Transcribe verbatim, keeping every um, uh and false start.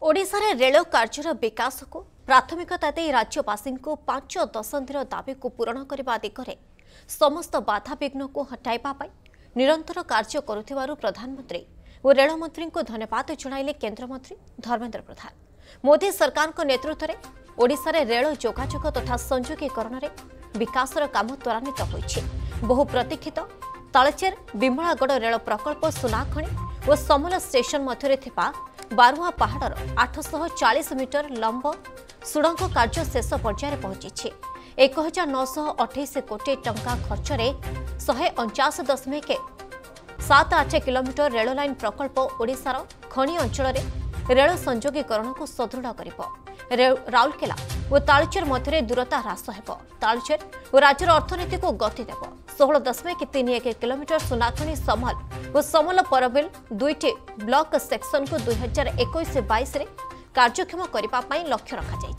ओडिशा रे rail career विकास को प्राथमिकता दे राज्यवासी को पांच दशंधिर दाबी को पूरण करने दिगरे समस्त बाधाविघ्न को हटाइबा पाई निरंतर कार्य करुथिबारु प्रधानमंत्री और रेलमंत्री को धन्यवाद जणाइले केन्द्रमंत्री धर्मेन्द्र प्रधान। मोदी सरकार को नेतृत्व में ओडिशा रे रेल जोगाजोग तथा संयोगीकरण रे विकासर काम त्वरान्वित होइछि। बहु प्रतीक्षित तालचेर विमलागढ़ रेल प्रकल्प सुनाखणी और समल स्टेशन मध्य थिबा बारुआ पहाड़र आठ सौ चालीस मीटर लंब सुड़ंग कार्य शेष पर्यायर पहुंची। एक हजार नौश अठाईस कोटी टंका खर्च में शहे अंचाश दशमिक सात आठ किलोमीटर रेल लाइन प्रकल्प ओडिशार खनि अंचल रेल संयोगीकरण को सुदृढ़ कर राउरकेला और तालचेर मध्य दूरता ह्रास हो तालचेर और राज्यर अर्थनीति को गति देव षोह दशमिक तीन एक किलोमीटर सुनाखणी समल और समल परबिल दुईटी ब्लॉक सेक्शन को दुई हजार एक बैश कार्यक्षम करने लक्ष्य रखा।